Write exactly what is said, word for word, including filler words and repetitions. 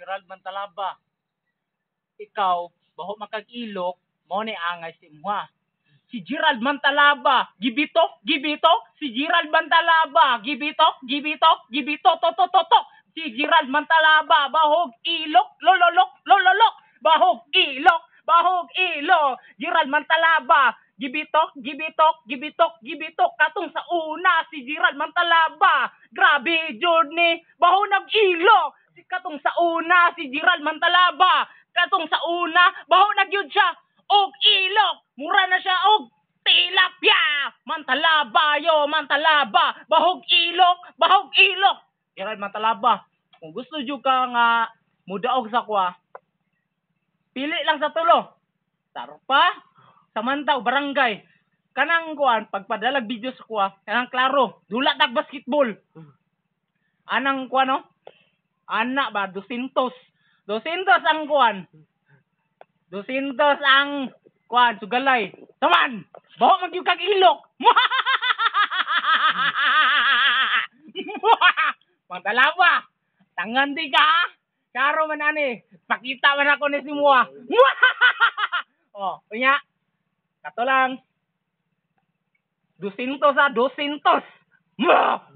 Gerald Mantalaba. Ikaw, baho makag-ilok, mo ni angay si Imuha. Si Gerald Mantalaba, gibitok, gibitok, si Gerald Mantalaba, gibitok, gibitok, gibitok, to, to, to, to. Si Gerald Mantalaba, bahog ilok, lololok, lololok, bahog ilok, bahog ilok. Gerald Mantalaba, gibitok, gibitok, gibitok, gibitok, katong sa una, si Gerald Mantalaba. Grabe, Johnny, baho nag-ilok. Si katong sa una, si Gerald Mantalaba. Katong sa una, baho nagyud siya. Og ilok, mura na siya og tilapia. Mantalaba yo, Mantalaba, bahog ilok, bahog ilok. Gerald Mantalaba, kung gusto jud ka nga mudaog sa kwa, pili lang sa tulo. Tarpa, Samantaw, barangay. Kanang kuan, pagpadalag video sa kwa, kanang klaro, dulat tag basketball. Anang kuan no? Anak ba, dusintos. Dusintos ang kuan. Dusintos ang kuan, sugalay. Taman, baho magyug kag ilok. Mantalaba, tangan di ka. Karo man ani, pakita man ako ni si Mua. Oh, punya. Kato lang. Dusintos ah, dusintos.